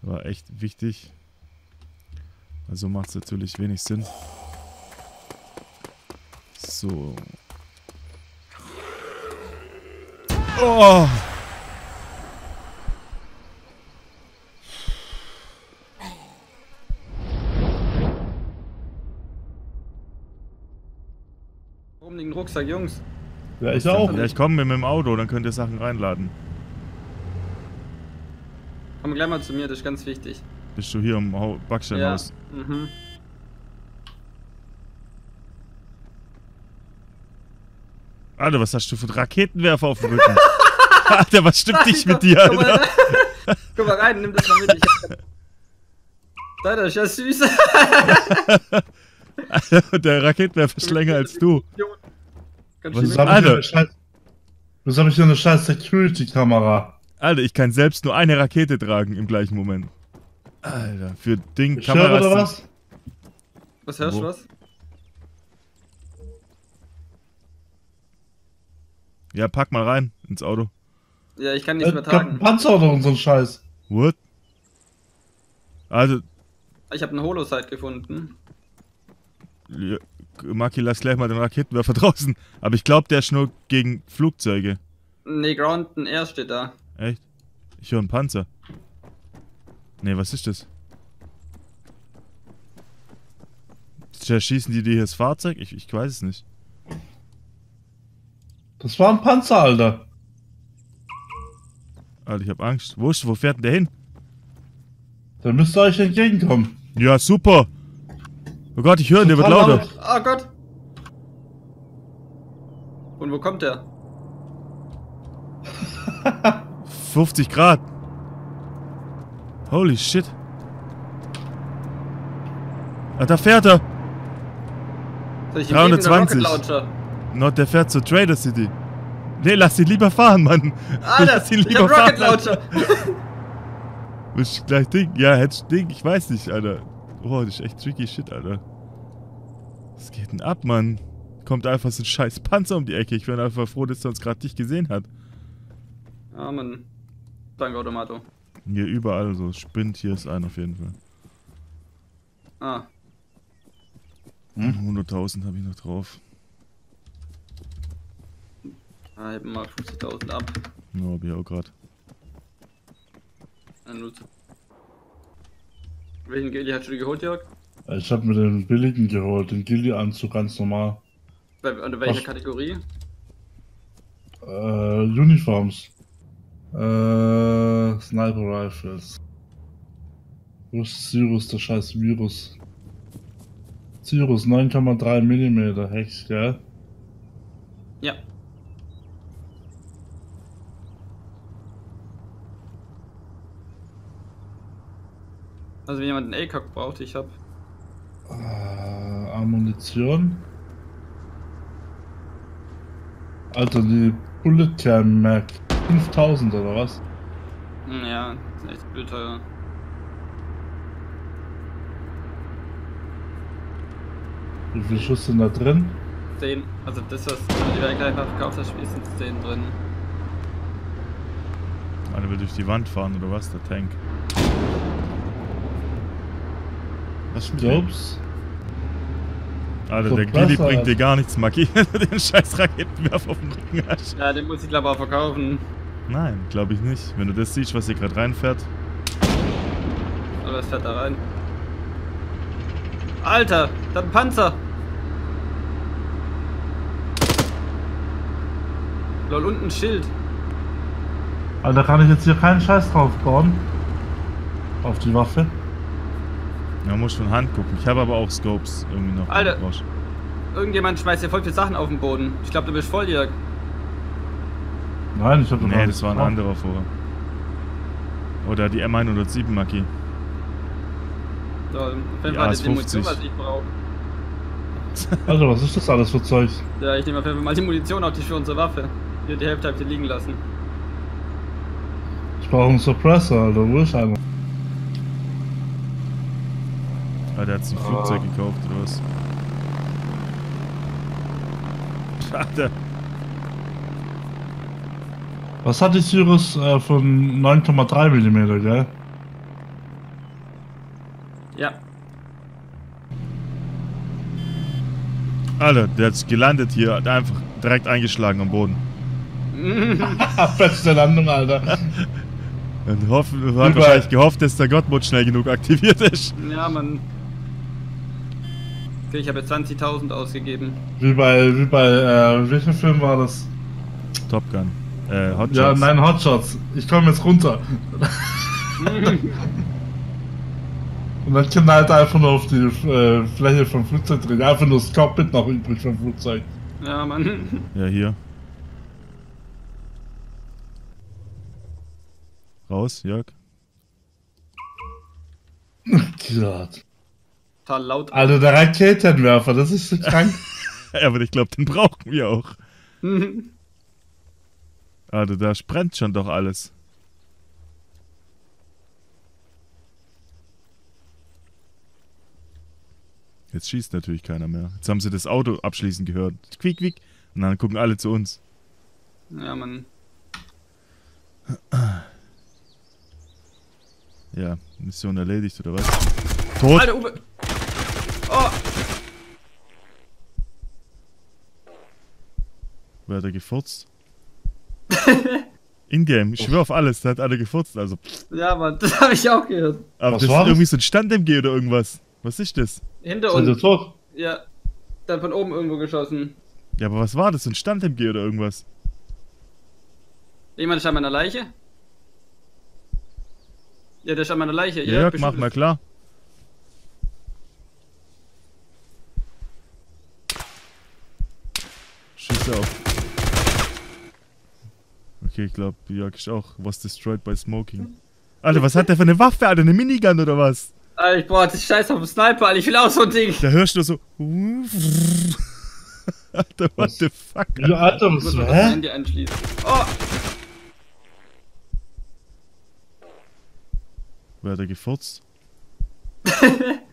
war echt wichtig. Also macht es natürlich wenig Sinn. So. Oh! Warum den Rucksack, Jungs? Ja, ich auch. Ja, ich komme mit dem Auto, dann könnt ihr Sachen reinladen. Komm gleich mal zu mir, das ist ganz wichtig. Bist du hier im Backsteinhaus? Ja. Mhm. Alter, was hast du für einen Raketenwerfer auf dem Rücken? Alter, was stimmt nicht mit dir, Alter? Guck mal rein, nimm das mal mit. Alter, ist ja süß. Alter, der Raketenwerfer ist länger als du. Was habe ich für eine scheiß Security-Kamera? Alter, ich kann selbst nur eine Rakete tragen im gleichen Moment. Alter, für Ding Ich höre oder was? Was hörst du was? Ja, pack mal rein ins Auto. Ja, ich kann nicht mehr tragen. Panzer oder so ein Scheiß. What? Also, Ich habe eine Holosite gefunden. ja, Maki, lass gleich mal den Raketenwerfer draußen. Aber ich glaube, der ist nur gegen Flugzeuge. Nee, Ground and Air steht da. Echt? Ich höre einen Panzer. Nee, was ist das? Schießen die dir das Fahrzeug? Ich weiß es nicht. Das war ein Panzer, Alter. Alter, ich hab Angst. Wo fährt denn der hin? Der müsste euch entgegenkommen. Ja, super. Oh Gott, ich höre ihn, der wird lauter. Oh Gott. Und wo kommt der? 50 Grad. Holy shit. Ah, da fährt er. Soll ich ihm 320. geben, den Rocket Launcher? No, der fährt zur Trader City. Nee, lass ihn lieber fahren, Mann. Alter, lass ihn ich lieber hab Rocket fahren. Launcher. Willst du gleich Ding? Ja, hättest Ding, ich weiß nicht, Alter. Oh, das ist echt tricky shit, Alter. Was geht denn ab, Mann? Kommt einfach so ein scheiß Panzer um die Ecke. Ich bin einfach froh, dass er uns gerade dich gesehen hat. Ja, Mann. Danke, Automato. Hier überall so spinnt, hier ist einer auf jeden Fall. Ah. 100.000 habe ich noch drauf. Ah, ich hab mal 50.000 ab. Ja, hab ich auch gerade. Welchen Gilly hast du dir geholt, Jörg? Ich hab mir den billigen geholt, den Gilly-Anzug, ganz normal. Unter welcher Kategorie? Uniforms. Sniper Rifles. Wo ist Cyrus, der scheiß Virus? Cyrus, 9,3 mm Hex, gell? Ja. Also wenn jemand einen ACOG braucht, ich hab... Ammunition. Alter, die Bullet Cam Mac. 5000 oder was? Ja, das ist echt blöd teuer. Wie viel Schuss sind da drin? 10. Also das, was du die Werke einfach verkauft hast, sind 10 drin. Einer will durch die Wand fahren oder was? Der Tank. Was ist mit dem? Jobs? Alter, So der Gilly besser. bringt dir gar nichts, Maki, wenn du den scheiß Raketenwerfer auf dem Rücken hast. Ja, den muss ich glaube auch verkaufen. Nein, glaube ich nicht. Wenn du das siehst, was hier gerade reinfährt. Aber es fährt da rein. Alter, da hat ein Panzer! Lol, unten ein Schild. Alter, kann ich jetzt hier keinen Scheiß drauf bauen? Auf die Waffe? Ja, muss von Hand gucken. Ich habe aber auch Scopes irgendwie noch. Alter. Irgendjemand schmeißt hier voll viele Sachen auf den Boden. Ich glaube, du bist voll, Jörg. Nein, ich hab Nee, das war ein anderer vorher. Oder die M107, Maki. So, auf jeden Ja, Fall ist die Munition, 50. was ich brauche. Alter, was ist das alles für Zeug? Ja, ich nehme auf jeden Fall mal die Munition auf die für unsere Waffe. Hier, die Hälfte habt ihr liegen lassen. Ich brauche einen Suppressor, Alter, wo ist einer? Ah, der hat sich ein Flugzeug gekauft, oder was? Alter. Was hat die Cyrus von 9,3 mm, gell? Ja. Alter, der hat gelandet hier, hat einfach direkt eingeschlagen am Boden. Beste Landung, Alter. Und hat wahrscheinlich gehofft, dass der Godmode schnell genug aktiviert ist. Ja, Mann. Okay, ich habe jetzt 20.000 ausgegeben. Wie bei welchem Film war das? Top Gun. Hot Ja, Shots. nein, Hotshots. Ich komme jetzt runter. Und dann knallt er einfach nur auf die Fläche vom Flugzeug drin. Einfach nur das Cockpit noch übrig vom Flugzeug. Ja, Mann. Ja, hier. Raus, Jörg. Gott. Total laut. Alter, der Raketenwerfer, das ist so krank. Ja, aber ich glaube, den brauchen wir auch. Alter, da brennt schon doch alles. Jetzt schießt natürlich keiner mehr. Jetzt haben sie das Auto abschließend gehört. Quiek, quiek. Und dann gucken alle zu uns. Ja, Mann. Ja, Mission erledigt, oder was? Tot! Alter, Uwe! Oh! Wer hat da gefurzt? In-game, ich schwör auf alles, da hat alle gefurzt, also. Ja, Mann, das habe ich auch gehört. Aber Was das war ist irgendwie das? so ein Stand-MG oder irgendwas. Was ist das? Hinter Seid ihr uns. tot? Ja. Dann von oben irgendwo geschossen. Ja, aber was war das? So ein Stand-MG oder irgendwas? Jemand ist an meiner Leiche? Ja, der ist an meiner Leiche. Ja, Jörg, bestimmt. mach mal klar. Schieß auf. Okay, ich glaube, Jörg ist auch was destroyed by smoking. Alter, was hat der für eine Waffe, Alter? Eine Minigun oder was? Alter, ich brauch das Scheiß auf den Sniper, Alter. Ich will auch so ein Ding. Da hörst du so. Alter, what the fuck? Wie Alter, Ich was muss du, mal das hä? Handy anschließen. Oh! Wer hat da gefurzt?